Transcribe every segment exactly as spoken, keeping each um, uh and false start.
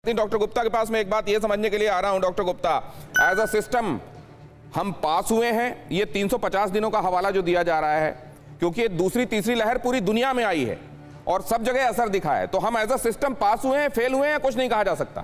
Doctor Gupta के पास मैं एक बात ये समझने के लिए आ रहा हूं। Doctor Gupta, as a system हम पास हुए हैं, ये तीन सौ पचास दिनों का हवाला जो दिया जा रहा है, क्योंकि ये दूसरी तीसरी लहर पूरी दुनिया में आई है और सब जगह असर दिखा है, तो हम एज अ सिस्टम पास हुए हैं, फेल हुए हैं, कुछ नहीं कहा जा सकता।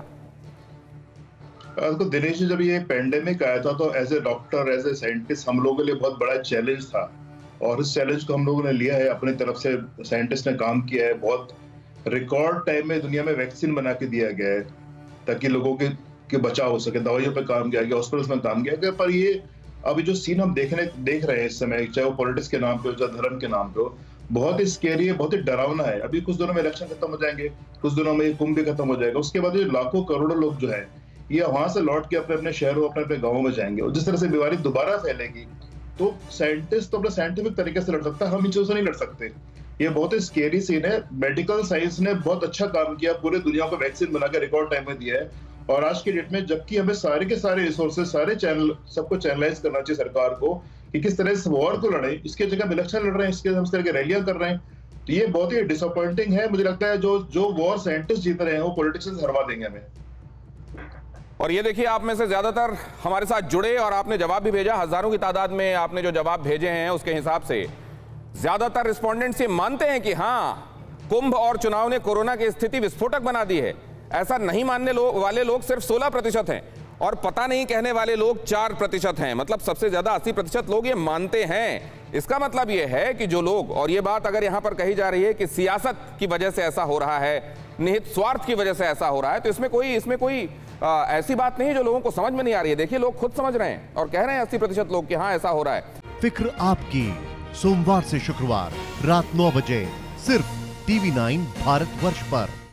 तो दिनेश जी, जब ये पेंडेमिक आया था तो as a doctor, as a scientist हम लोगों के लिए बहुत बड़ा चैलेंज था और इस चैलेंज को हम लोगों ने लिया है। अपनी तरफ से साइंटिस्ट ने काम किया है, बहुत रिकॉर्ड टाइम में दुनिया में वैक्सीन बना के दिया गया है ताकि लोगों के, के बचाव हो सके। दवाइयों पे काम किया गया, हॉस्पिटल्स में काम किया गया। पर ये अभी जो सीन हम देखने देख रहे हैं इस समय, चाहे वो पॉलिटिक्स के नाम पे हो, चाहे धर्म के नाम पे हो, बहुत ही स्केरी है, बहुत ही डरावना है। अभी कुछ दिनों में इलेक्शन खत्म हो जाएंगे, कुछ दिनों में कुंभ भी खत्म हो जाएगा, उसके बाद ये लाखों करोड़ों लोग जो है ये वहां से लौट के अपने अपने शहरों, अपने अपने गाँवों में जाएंगे और जिस तरह से बीमारी दोबारा फैलेगी तो साइंटिस्ट तो अपने साइंटिफिक तरीके से लड़ सकता है, हम इन चीजों से नहीं लड़ सकते। ये बहुत ही स्केरी सीन है। मेडिकल साइंस ने बहुत अच्छा काम किया, पूरे दुनिया को वैक्सीन बनाकर रिकॉर्ड टाइम में दिया है और आज की डेट में जबकि हमें सारे के सारे रिसोर्सेज, सारे चैनल, सबको चैनलाइज करना चाहिए सरकार को कि किस तरह से वॉर को लड़े, इसके जगह हम इलेक्शन लड़ रहे हैं, इसके हम इस तरह की रैलियां कर रहे हैं। तो ये बहुत ही डिसअपॉइंटिंग है। मुझे लगता है जो जो वॉर साइंटिस्ट जीत रहे हैं वो पॉलिटिशियंस हरवा देंगे हमें। और ये देखिए, आप में से ज्यादातर हमारे साथ जुड़े और आपने जवाब भी भेजा, हजारों की तादाद में आपने जो जवाब भेजे हैं उसके हिसाब से ज्यादातर रिस्पोंडेंट्स ये मानते हैं कि हां, कुंभ और चुनाव ने कोरोना की स्थिति विस्फोटक बना दी है। ऐसा नहीं मानने लो, वाले लोग सिर्फ सोलह प्रतिशत हैं और पता नहीं कहने वाले लोग चार प्रतिशत हैं। मतलब सबसे ज्यादा अस्सी प्रतिशत लोग ये मानते हैं। इसका मतलब ये है कि जो लोग, और ये बात अगर यहां पर कही जा रही है कि सियासत की वजह से ऐसा हो रहा है, निहित स्वार्थ की वजह से ऐसा हो रहा है, तो इसमें कोई इसमें कोई आ, ऐसी बात नहीं जो लोगों को समझ में नहीं आ रही है। देखिए, लोग खुद समझ रहे हैं और कह रहे हैं अस्सी प्रतिशत लोग कि हाँ ऐसा हो रहा है। फिक्र आपकी, सोमवार से शुक्रवार रात नौ बजे सिर्फ टीवी नाइन भारतवर्ष पर।